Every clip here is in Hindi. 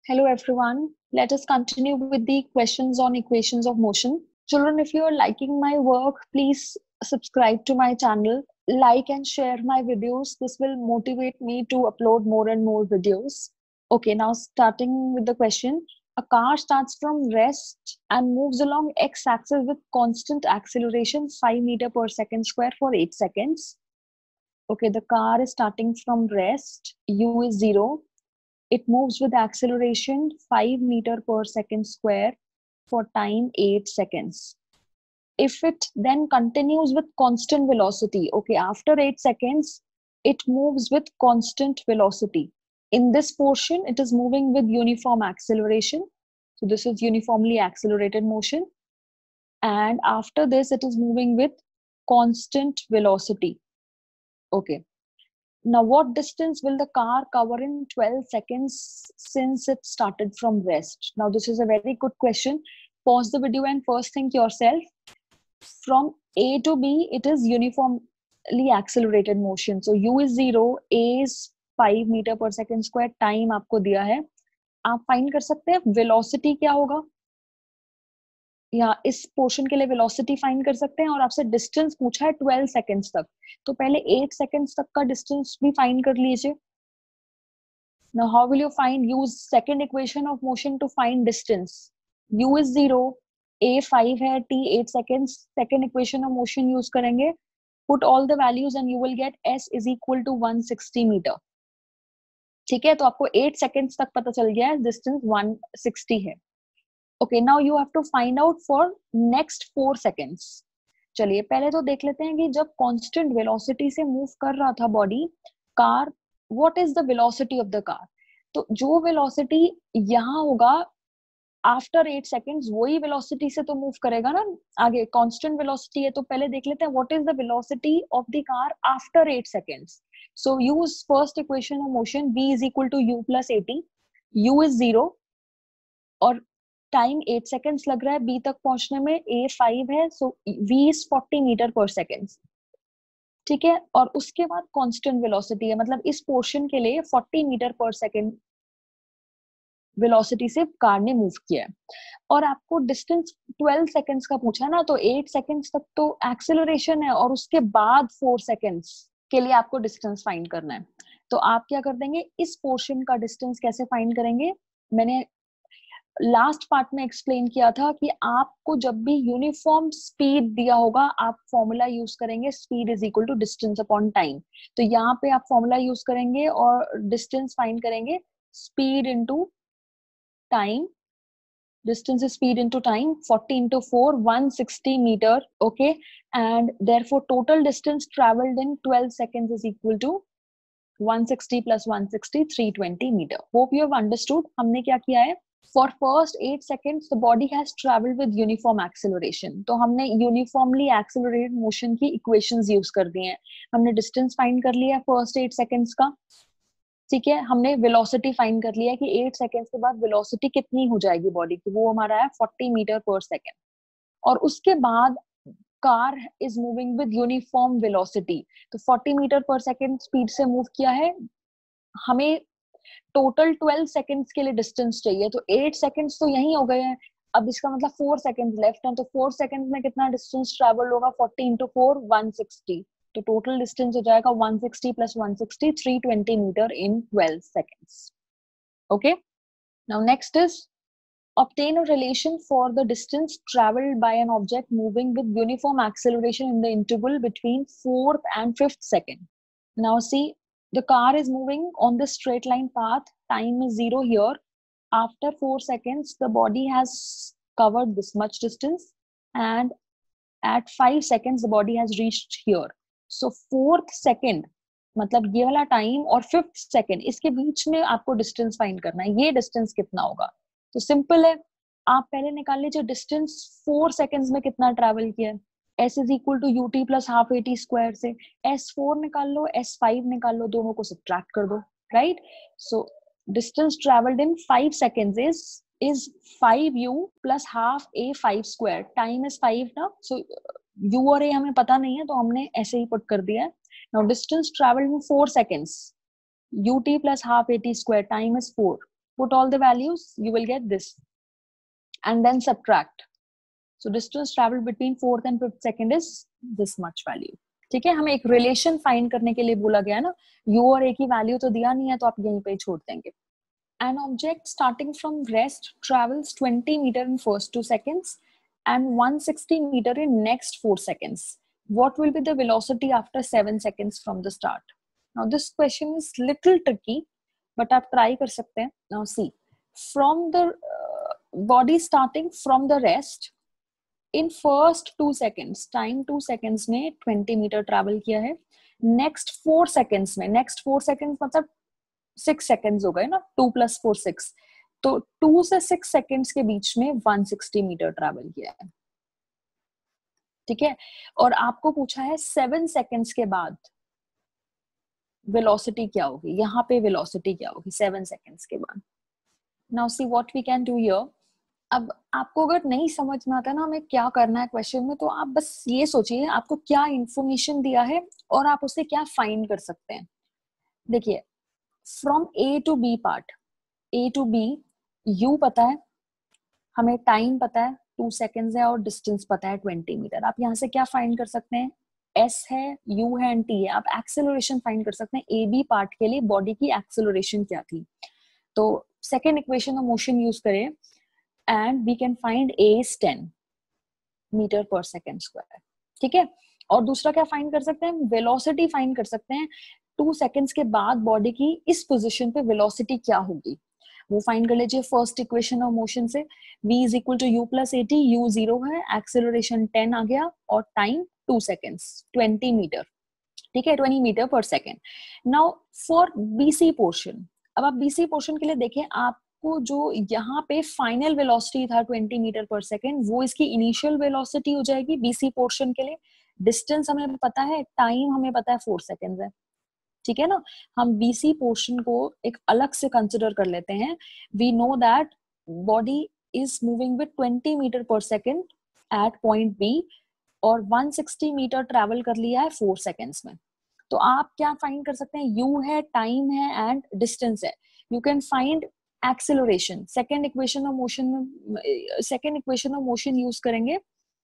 Hello everyone. Let us continue with the questions on equations of motion. Children, if you are liking my work, please subscribe to my channel, like and share my videos. This will motivate me to upload more and more videos. Okay, now starting with the question. A car starts from rest and moves along x-axis with constant acceleration 5 meter per second square for 8 seconds. Okay, the car is starting from rest. U is 0. It moves with acceleration 5 meter per second square for time 8 seconds. If it then continues with constant velocity, okay, after 8 seconds, it moves with constant velocity. In this portion, it is moving with uniform acceleration. So this is uniformly accelerated motion. And after this, it is moving with constant velocity. Okay. Now, what distance will the car cover in 12 seconds since it started from rest? Now, this is a very good question. Pause the video and first think yourself. From A to B, it is uniformly accelerated motion. So, U is 0, A is 5 meter per second square, time आपको दिया है. आप फाइंड कर सकते हैं वेलोसिटी क्या होगा, या इस पोर्शन के लिए वेलोसिटी फाइंड कर सकते हैं. और आपसे डिस्टेंस पूछा है 12 सेकंड्स तक, तो पहले 8 सेकंड्स तक का डिस्टेंस भी फाइंड कर लीजिए. Now how will you find? Use second equation of motion to find distance. U is 0, A 5 है, T 8 seconds. Second equation of motion use करेंगे. Put all the values and you will get S is equal to 160 meter. ठीक है, तो आपको 8 seconds तक पता चल गया है डिस्टेंस 160 है. Okay, now you have to find out for next 4 seconds. चलिए पहले तो देख लेते हैं कि जब constant velocity से move कर रहा था body car, what is the velocity of the car? तो जो velocity यहाँ होगा after 8 seconds, वही velocity से तो move करेगा ना आगे. constant velocity है, तो पहले देख लेते हैं what is the velocity of the car after 8 seconds. So use first equation of motion. V is equal to U plus AT. U is 0 और टाइम 8 सेकेंड्स लग रहा है बी तक पहुंचने में. ए 5 है, so v is 40 metre per second. ठीक है, और उसके बाद कांस्टेंट वेलोसिटी है, मतलब इस पोर्शन के लिए 40 मीटर पर सेकेंड वेलोसिटी से कार ने मूव किया है. और आपको डिस्टेंस 12 सेकेंड्स का पूछा ना, तो 8 सेकेंड्स तक तो एक्सेलरेशन है और उसके बाद 4 सेकेंड्स के लिए आपको डिस्टेंस फाइंड करना है. तो आप क्या कर देंगे, इस पोर्शन का डिस्टेंस कैसे फाइंड करेंगे, मैंने लास्ट पार्ट में एक्सप्लेन किया था कि आपको जब भी यूनिफॉर्म स्पीड दिया होगा आप फॉर्मूला यूज करेंगे, speed is equal to distance upon time. तो यहाँ पे आप फॉर्मूला यूज करेंगे और डिस्टेंस फाइंड करेंगे, speed into time. distance is speed into time, 40 into 4, 160 meter. Okay, and therefore total distance traveled in 12 seconds is equal to 160 plus 160, 320 meter. Hope you have understood. हमने क्या किया है, for first 8 seconds the body has traveled with uniform acceleration. तो हमने uniformly accelerated motion की equations use कर दी हैं. हमने distance find कर लिया first 8 seconds का. ठीक है, हमने वेलोसिटी फाइंड कर लिया कि 8 सेकेंड्स के बाद वेलोसिटी कितनी हो जाएगी बॉडी की, वो हमारा है 40 मीटर पर सेकेंड. और उसके बाद car is moving with uniform velocity, तो 40 मीटर पर सेकेंड स्पीड से मूव किया है. हमें टोटल 12 सेकेंड्स के लिए डिस्टेंस चाहिए, तो 8 सेकेंड्स तो यही हो गए हैं. अब इसका मतलब 4 सेकेंड्स लेफ्ट है, तो 4 सेकेंड्स में कितना डिस्टेंस ट्रेवल होगा, 40 into 4, 160. तो टोटल डिस्टेंस हो जाएगा 160 plus 160, 320 meter in 12 seconds. Okay, now next is obtain a relation for the distance traveled by an object moving with uniform acceleration in the interval between 4th and 5th second. Now see, the car is moving on the straight line path, time is 0 here. After 4 seconds the body has covered this much distance and at 5 seconds the body has reached here. So 4th second मतलब ये वाला टाइम और 5th second, इसके बीच में आपको डिस्टेंस फाइंड करना है. ये डिस्टेंस कितना होगा, तो सिंपल है, आप पहले निकाल लीजिए डिस्टेंस 4 सेकेंड्स में कितना ट्रैवल किया है. S is equal to UT plus half AT square से S4 निकाल लो, S5 निकाल लो, दोनों को सब्ट्रैक्ट कर दो, right. So distance travelled in 5 seconds is 5U plus half A5 square. Time is 5 ना, सो U और A हमें पता नहीं है तो हमने ऐसे ही पुट कर दिया है. Now distance traveled in 4 seconds, UT plus half AT square, time is 4. put all the values, you will get this, and then subtract. So distance traveled between 4th and 5th second is this much value. ठीक है, हमें एक रिलेशन फाइंड करने के लिए बोला गया ना, u और a की वैल्यू तो दिया नहीं है, तो आप यहीं पे छोड़ देंगे. An object starting from rest travels 20 meter in first 2 seconds and 160 meter in next 4 seconds. What will be the velocity after 7 seconds from the start? Now this question is little tricky, but आप try कर सकते हैं. Now see, from the body starting from the rest, in first 2 seconds, time 2 seconds में 20 meter travel किया है. Next 4 seconds में, next 4 seconds मतलब 6 seconds हो गए ना, 2 + 4 6, तो 2 से 6 seconds के बीच में 160 मीटर ट्रैवल किया है. ठीक है, और आपको पूछा है 7 seconds के बाद वेलोसिटी क्या होगी, यहाँ पे वेलोसिटी क्या होगी 7 seconds के बाद. Now see what we can do here. अब आपको अगर नहीं समझ में आता ना हमें क्या करना है क्वेश्चन में, तो आप बस ये सोचिए आपको क्या इंफॉर्मेशन दिया है और आप उससे क्या फाइंड कर सकते हैं. देखिए, from A to B part, A to B, you पता है, हमें टाइम पता है 2 seconds है, और डिस्टेंस पता है 20 मीटर. आप यहाँ से क्या फाइंड कर सकते हैं, एस है, यू है एंड टी है. आप एक्सेलरेशन फाइंड कर सकते हैं. ए बी पार्ट के लिए बॉडी की एक्सेलरेशन क्या थी, तो second equation of motion use करें and we can find A is 10 metre per second square. ठीक है, और दूसरा क्या फाइंड कर सकते हैं, वेलोसिटी फाइंड कर सकते हैं. 2 seconds के बाद बॉडी की इस पोजीशन पे वेलोसिटी क्या होगी वो फाइंड कर लीजिए फर्स्ट इक्वेशन ऑफ मोशन से. v is equal to u plus AT, u 0 है, एक्सेलरेशन 10 आ गया, और टाइम 2 seconds 20 मीटर. ठीक है, 20 metre per second. Now for BC portion, अब आप बीसी पोर्शन के लिए देखें, आपको जो यहाँ पे फाइनल वेलोसिटी था 20 मीटर पर सेकेंड, वो इसकी इनिशियल वेलोसिटी हो जाएगी बीसी पोर्शन के लिए. डिस्टेंस हमें पता है, टाइम हमें पता है 4 seconds है. ठीक है ना, हम बीसी पोर्शन को एक अलग से कंसिडर कर लेते हैं. We know that body is moving with 20 metre per second at point B, और 160 मीटर ट्रेवल कर लिया है 4 seconds में. तो आप क्या फाइंड कर सकते हैं, यू है, टाइम है एंड डिस्टेंस है. You can find acceleration. Second equation of motion में, second equation of motion use करेंगे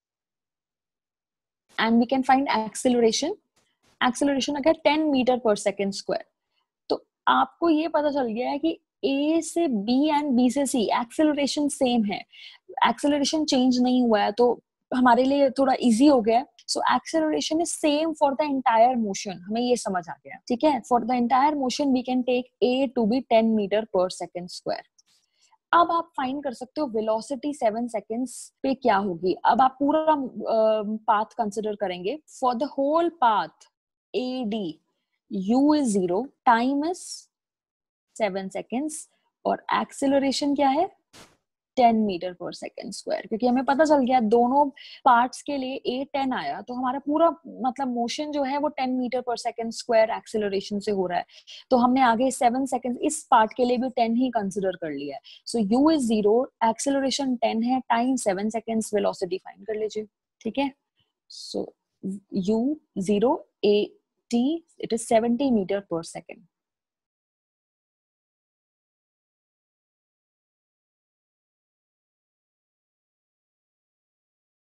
and we can find acceleration. Acceleration अगर 10 मीटर पर सेकेंड स्क्वायर, तो आपको ये पता चल गया है कि ए से बी एंड बी से सी एक्सेलरेशन सेम है, एक्सेलरेशन चेंज नहीं हुआ है, तो हमारे लिए थोड़ा इजी हो गया. So acceleration is same for the entire motion, हमें ये समझ आ गया. ठीक है, for the entire motion we can take A to B 10 metre per second square. अब आप फाइंड कर सकते हो वेलोसिटी 7 seconds पे क्या होगी. अब आप पूरा पाथ कंसिडर करेंगे. For the whole path AD, U is 0, time is 7 seconds, और एक्सेलरेशन क्या है 10 मीटर पर सेकेंड स्क्वायर. क्योंकि हमें पता चल गया दोनों पार्ट्स के लिए A 10 आया, तो हमारा पूरा मतलब मोशन जो है वो 10 metre per second square acceleration से हो रहा है. तो हमने आगे 7 seconds इस पार्ट के लिए भी 10 ही कंसिडर कर लिया है. सो U is 0, एक्सेलरेशन 10 है, टाइम 7 seconds, वेलोसिटी फाइंड कर लीजिए. ठीक है, सो U 0, A T, it is 70 meter per second.